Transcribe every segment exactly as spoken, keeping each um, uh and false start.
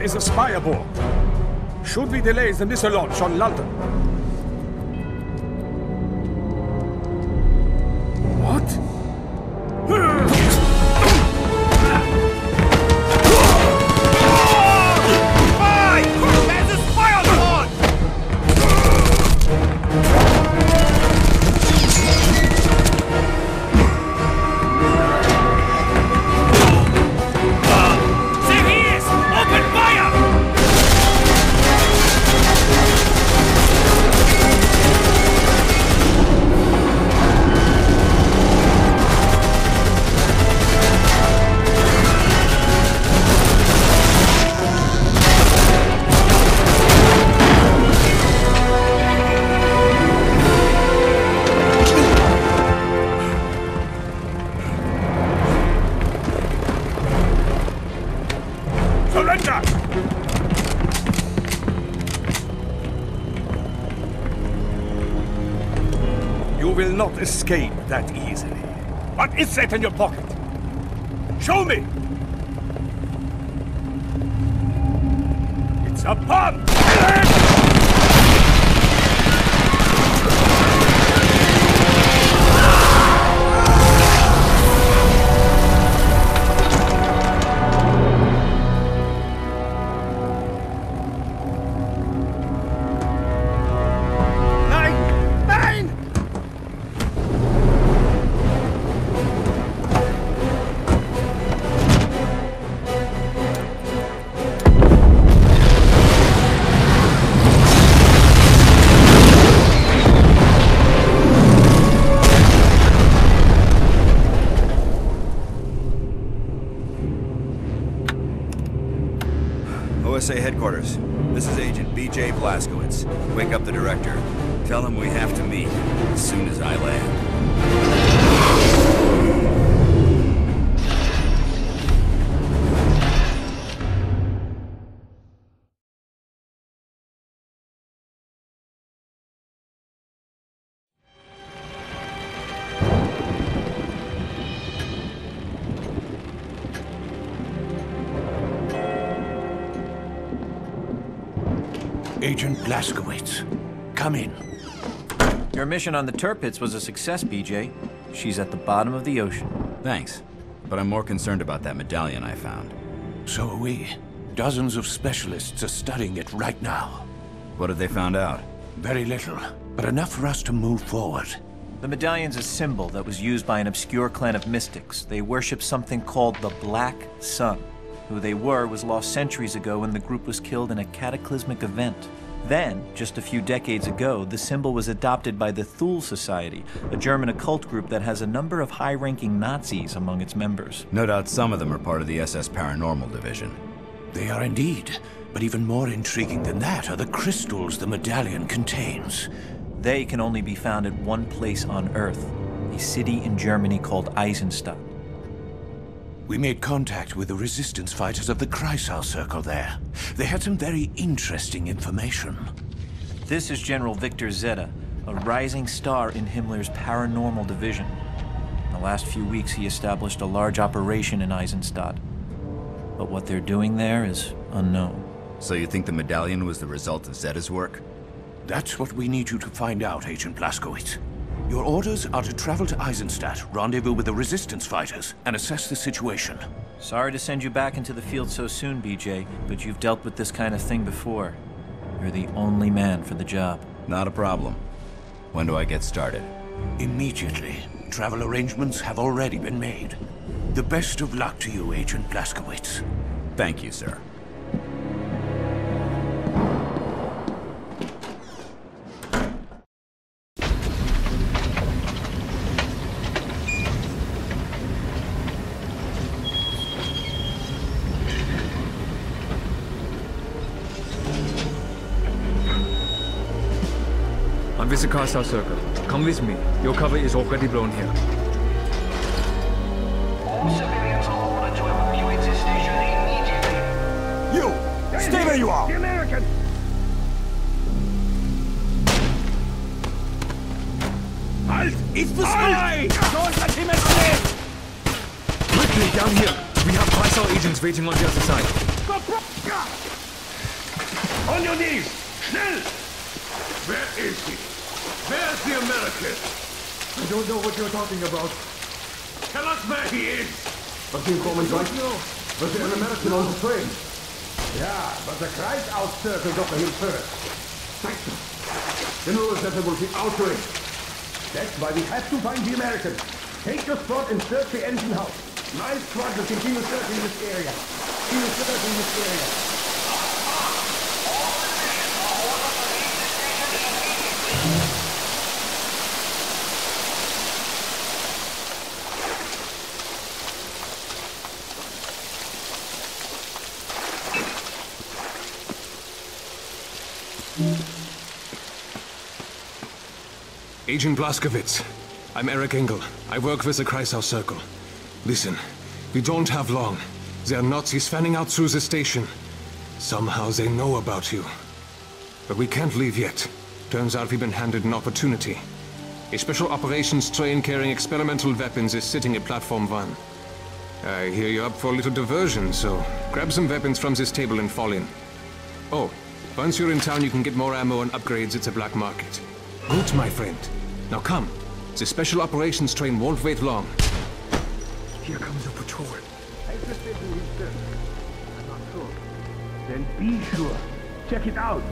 is a spy aboard. Should we delay the missile launch on London? What? You will not escape that easily. What is that in your pocket? Show me! It's a bomb! O S A headquarters. This is Agent B J Blazkowicz. Wake up the director. Tell him we have to meet as soon as I land. Agent Blazkowicz, come in. Your mission on the Tirpitz was a success, B J. She's at the bottom of the ocean. Thanks. But I'm more concerned about that medallion I found. So are we. Dozens of specialists are studying it right now. What have they found out? Very little, but enough for us to move forward. The medallion's a symbol that was used by an obscure clan of mystics. They worship something called the Black Sun. Who they were was lost centuries ago when the group was killed in a cataclysmic event. Then, just a few decades ago, the symbol was adopted by the Thule Society, a German occult group that has a number of high-ranking Nazis among its members. No doubt some of them are part of the S S Paranormal Division. They are indeed, but even more intriguing than that are the crystals the medallion contains. They can only be found at one place on Earth, a city in Germany called Eisenstadt. We made contact with the resistance fighters of the Kreisau Circle there. They had some very interesting information. This is General Victor Zeta, a rising star in Himmler's paranormal division. In the last few weeks, he established a large operation in Eisenstadt. But what they're doing there is unknown. So you think the medallion was the result of Zeta's work? That's what we need you to find out, Agent Blazkowicz. Your orders are to travel to Eisenstadt, rendezvous with the resistance fighters, and assess the situation. Sorry to send you back into the field so soon, B J, but you've dealt with this kind of thing before. You're the only man for the job. Not a problem. When do I get started? Immediately. Travel arrangements have already been made. The best of luck to you, Agent Blazkowicz. Thank you, sir. I'm with the Kreisau Circle. Come with me. Your cover is already blown here. All civilians are ordered to evacuate this station immediately. You! Stay where you are! The American! Halt! It's the spy! Don't let him escape! Quickly, down here. We have Kreisau agents waiting on the other side. On your knees! Schnell! Where is he? Where's the American? I don't know what you're talking about. Tell us where he is! Was the informant right? Was there an American on the train? Yeah, but the Kreis out circle got him first. Thank you. General said there will be outrage. That's why we have to find the American. Take your spot and search the engine house. My squad will continue searching this area. Continue searching this area. Agent Blazkowicz, I'm Eric Engel. I work with the Kreisau Circle. Listen, we don't have long. There are Nazis fanning out through the station. Somehow they know about you. But we can't leave yet. Turns out we've been handed an opportunity. A special operations train carrying experimental weapons is sitting at platform one. I hear you're up for a little diversion, so grab some weapons from this table and fall in. Oh, once you're in town you can get more ammo and upgrades at the black market. Good, my friend. Now come. The special operations train won't wait long. Here comes a patrol. I've just been to his service. I'm not sure. Then be sure. Check it out.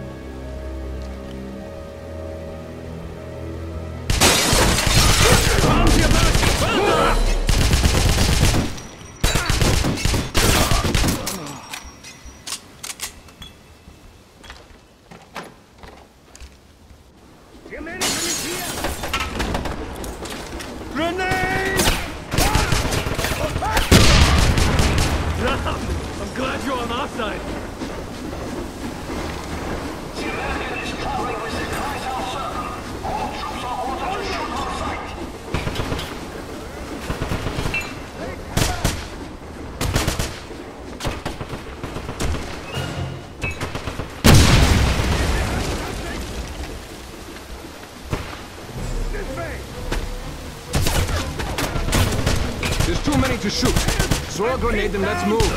To shoot. Throw a grenade and let's move.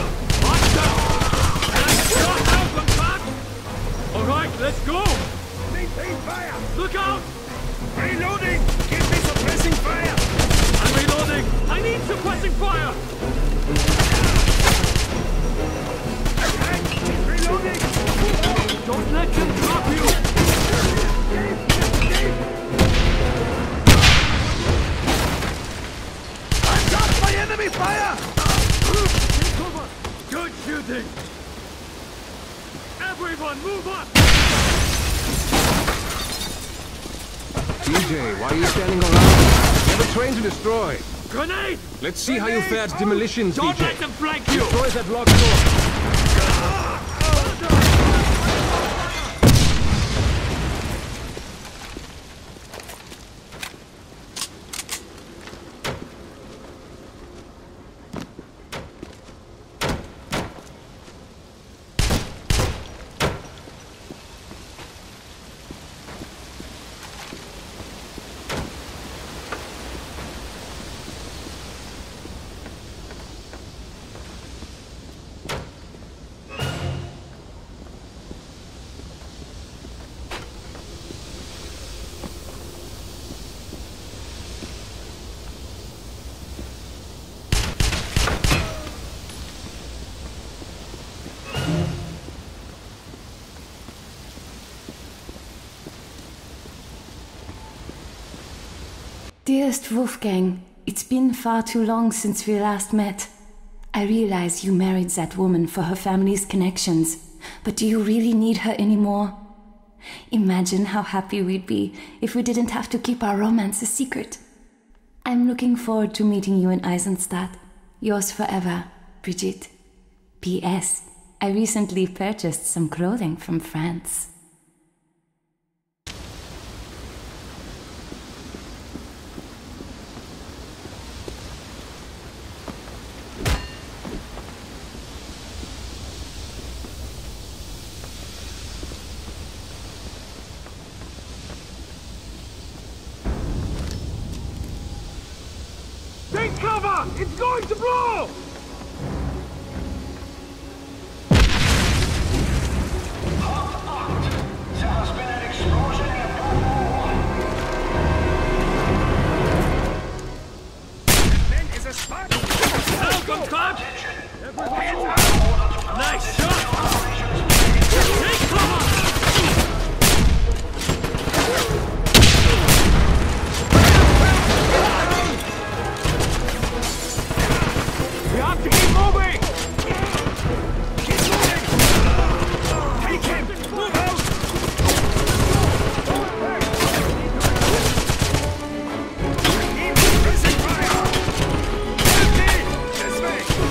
Alright, let's go! Maintain fire! Look out! Reloading! Give me suppressing fire! I'm reloading! I need suppressing fire! Reloading! Don't let him drop you! Enemy fire! Good shooting! Everyone, move up! D J, why are you standing around? We have a train to destroy. Grenade! Let's see how you fared demolitions, Don't D J. let them flank you! Destroy that locked door. Dearest Wolfgang, it's been far too long since we last met. I realize you married that woman for her family's connections, but do you really need her anymore? Imagine how happy we'd be if we didn't have to keep our romance a secret. I'm looking forward to meeting you in Eisenstadt. Yours forever, Brigitte. P S. I recently purchased some clothing from France. Take cover! It's going to blow! There's a spot! Welcome, Club! Nice shot! Take cover! We have to keep moving! Keep moving! Take him! Move out! Keep pressing fire! Empty! This way!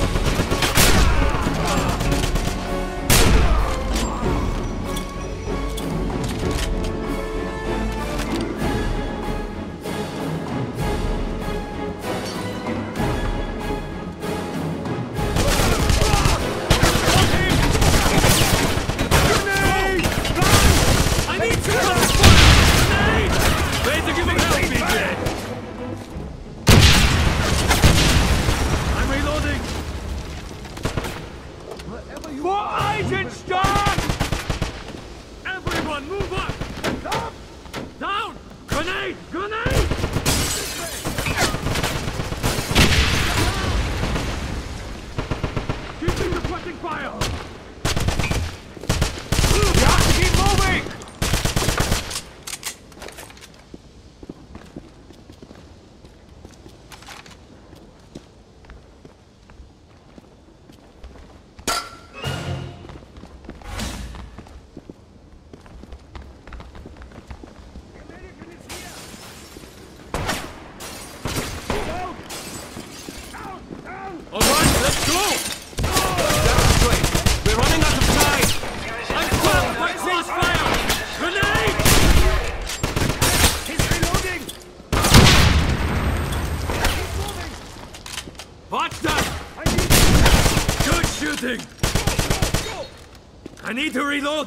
I need to reload!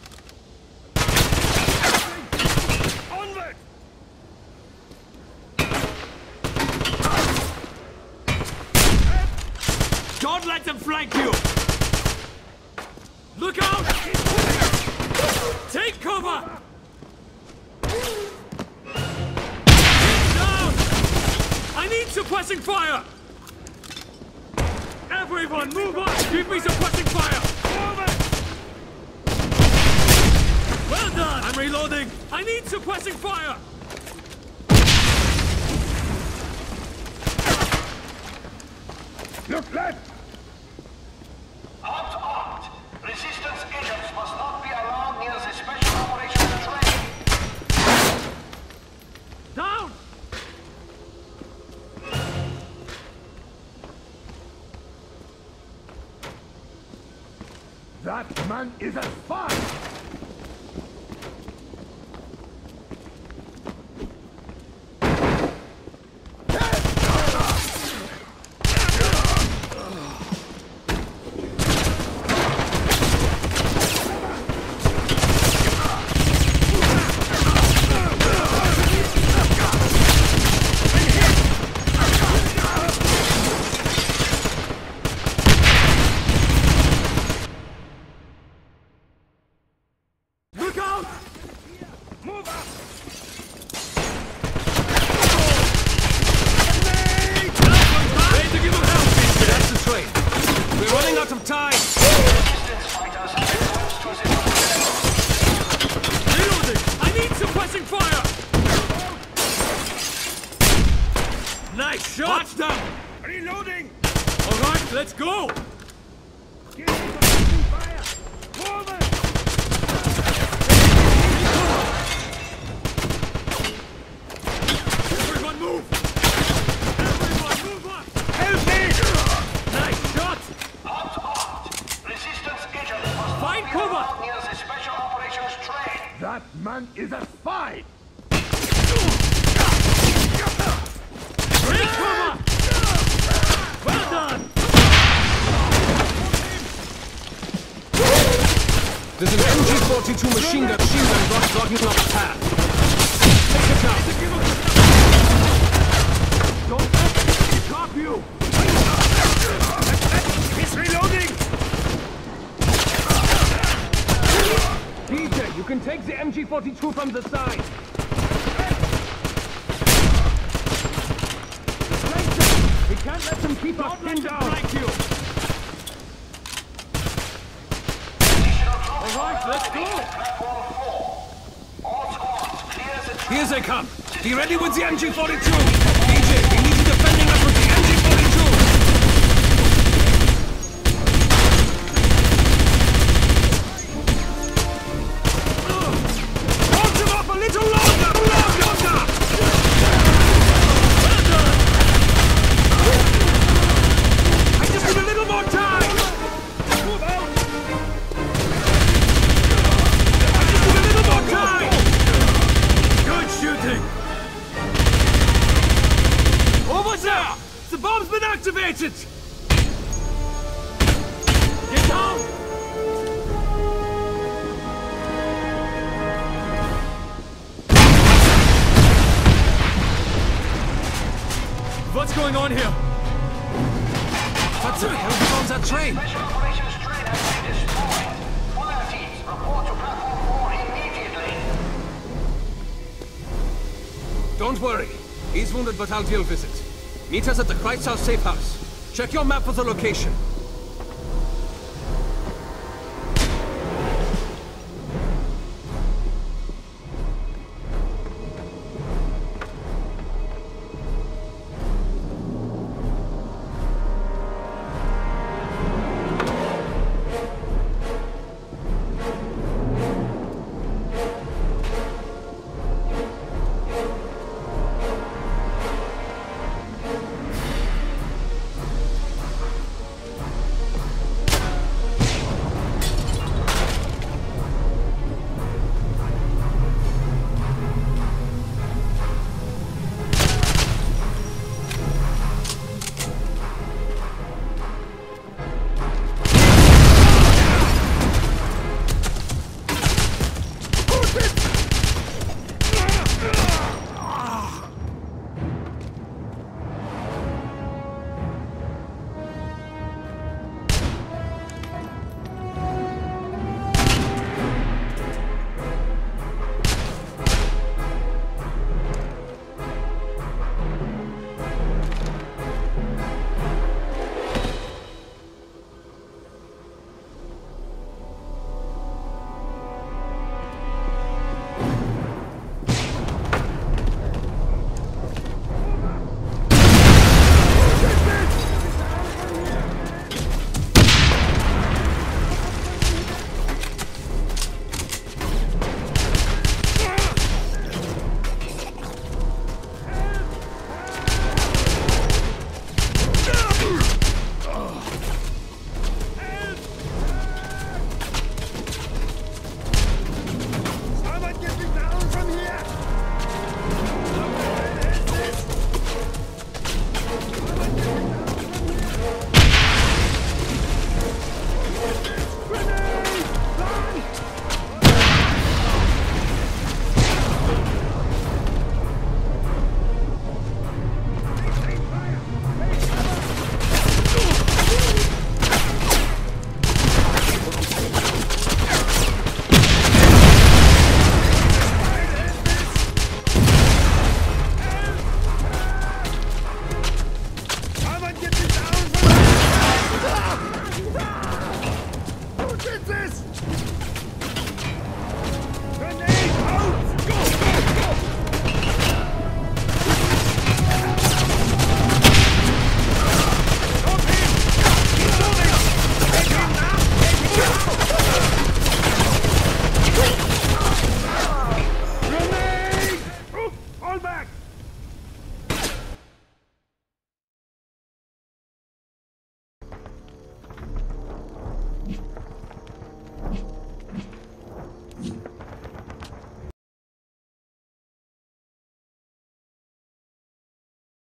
Onward! Don't let them flank you! Look out! Take cover! Down! I need suppressing fire! Everyone, move on! Give me suppressing fire! Well done! I'm reloading! I need suppressing fire! Look left! Halt, halt! Resistance agents must not be allowed near the special operations train. Down! That man is a spy! That man is a spy! Great cover! Well done! There's an M G forty-two machine gun machine gun block blocking off the path. Take it down! Don't let me stop you! He's reloading! D J, you can take the M G forty-two from the side. He can't let them keep us pinned down. Thank you. All right, let's go. Here they come. Be ready with the M G forty-two. D J, we need you defending us with the M G forty-two. Hold them up a little longer. Longer. Well done. I just need a little more time. Move out. I just need a little more time. Good shooting. Over there! The bomb's been activated! Get down. What's going on here? What the hell is on that train? Special operations train has been destroyed. Fire teams, report to platform four immediately. Don't worry. He's wounded, but I'll deal with it. Meet us at the Kreishaus safe house. Check your map for the location.